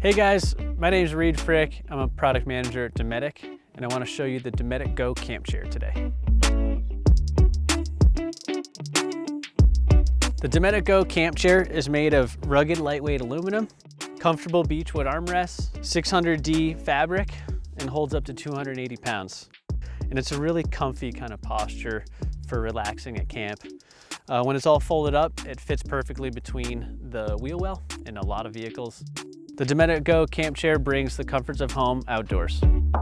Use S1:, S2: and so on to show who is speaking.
S1: Hey guys, my name is Reed Frick. I'm a product manager at Dometic, and I want to show you the Dometic Go Camp Chair today. The Dometic Go Camp Chair is made of rugged, lightweight aluminum, comfortable Beechwood armrests, 600D fabric, and holds up to 280 pounds. And it's a really comfy kind of posture for relaxing at camp. When it's all folded up, it fits perfectly between the wheel well in a lot of vehicles. The Dometic Go Camp Chair brings the comforts of home outdoors.